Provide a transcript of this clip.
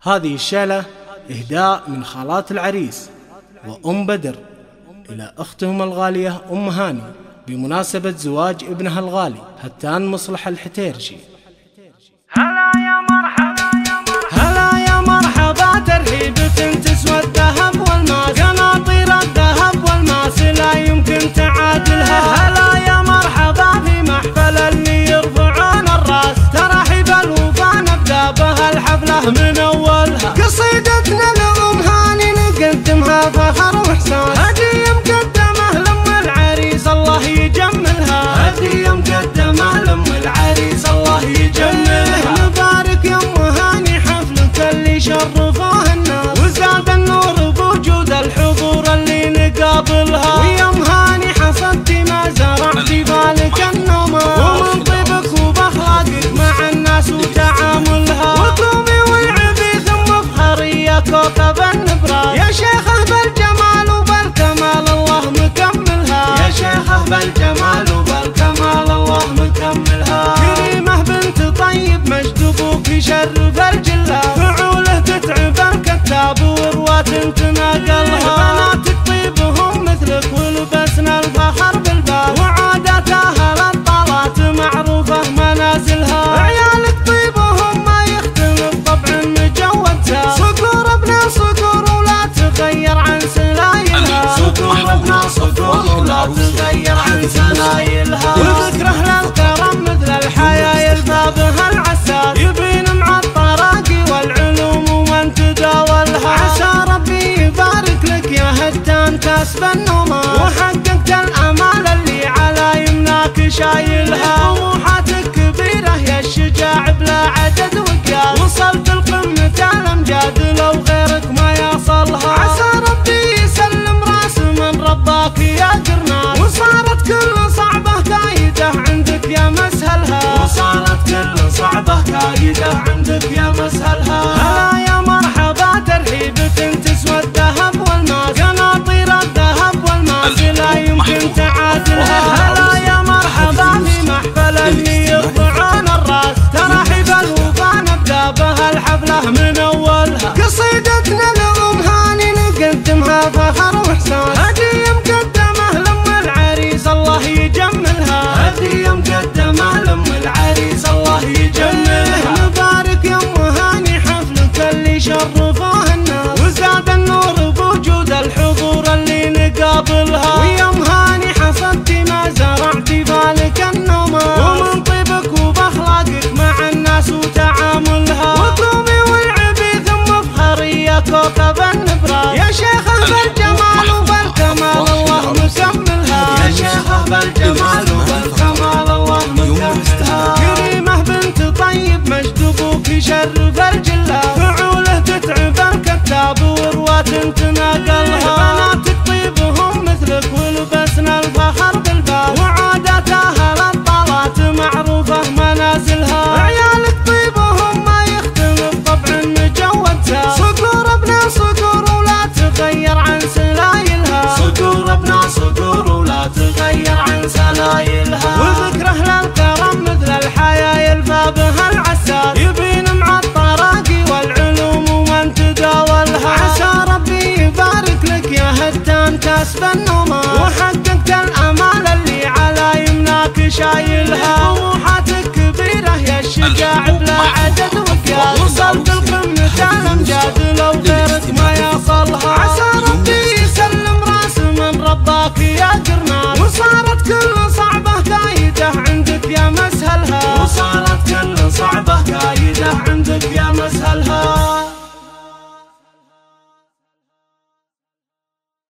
هذه الشعلة إهداء من خالات العريس وأم بدر إلى أختهم الغالية أم هاني بمناسبة زواج ابنها الغالي هتان مصلح الحتيرجي. هلا يا مرحبا هلا يا مرحبا، ترحيبة تسوى الذهب والماس، قناطير الذهب والماس لا يمكن تعادلها. هلا يا مرحبا في محفل اللي يرفعون الراس، ترحيب الوفا نبدا بها الحفلة من أولها. قصيدتنا لأم هاني نقدمها فخر وإحساس، هدية مقدمة لأم العريس الله يجملها، هدية مقدمة لأم العريس الله يجملها. نبارك يا أم هاني حفلك اللي شرفوه الناس، وزاد النور بوجود الحضور اللي نقابلها. ويا أم هاني حصدتي ما زرعتي بالك النماء، ومن طيبك وبأخلاقك مع الناس وتعاملها، وقومي والعبي ثم افخري يا كوكب النبراس. يا شيخة بالجمال وبالكمال الله مكملها، يا شيخة بالجمال وبالكمال الله مكملها. كريمة بنت طيب مجد ابوك يشرف الجلة، فعوله تتعب الكتاب ورواة تناقلها. بناتك طيبهم مثلك ولبسنا الفخر بالباب، وعادات اهل الطلات معروفة منازلها. عيالك طيبهم ما يختلف طبع مجودها، صقور ابنا صقور ولا تغير عن سلايلها، صقور ابنا صقور ولا تغير عن سلايلها. وذكره للكرم مثل الحياة يلفى بها العساس، يبين مع الطراقي والعلوم ومن تداولها. عسى ربي يبارك لك يا هتان كسب النماء، وحققت الامال اللي على يمناك شايلها. طموحاتك كبيرة يا الشجاع بلا عدد وقياس، وصلت لقمة الامجاد لو غيرك ما يصلها. عسى ربي يسلم راس من رباك يا قرناس، وصارت كل صعبة كايدة عندك يا مسهلها، وصارت كل صعبة كايدة عندك يا مسهلها. هلا يا مرحبا ترحيبة تسوى الذهب والماس، قناطير الذهب والماس لا يمكن تعادلها. هلا يا مرحبا في محفل اللي يرفعون الراس، ترحيب الوفا نبدا بها الحفلة من أولها. قصيدتنا لأم هاني نقدمها فخر وإحساس، هدية مقدمة لأم العريس الله يجملها، هدية مقدمة لأم العريس الله يجملها. نبارك يا أم هاني حفلك اللي شرفوه الناس، وزاد النور بوجود الحضور اللي نقابلها. ويا أم هاني حصدتي ما زرعتي بالك النماء، ومن طيبك وبأخلاقك مع الناس وتعاملها. وقومي والعبي ثم افخري يا كوكب النبراس. يا شيخة بالجمال وبالكمال الله مكملها، يا شيخة بالجمال وبالكمال الله مكملها. كريمة بنت طيب مجد ابوك يشرف الجلة، فعوله تتعب الكتاب ورواة تناقلها. بناتك طيبهم مثلك ولبسنا الفخر بالباب، وعادات اهل الطلات معروفة منازلها. عيالك طيبهم ما يختلف طبع مجودها، صقور ابنا صقور ولا تغير عن سلايلها، صقور ابنا صقور ولا تغير عن سلايلها. وذكره للكرم مثل الحياة يلفى بها العساس، يبين مع الطراقي والعلوم ومن تداولها. عسى ربي يبارك لك يا هتان كسب النماء، وحققت الامال اللي على يمناك شايلها.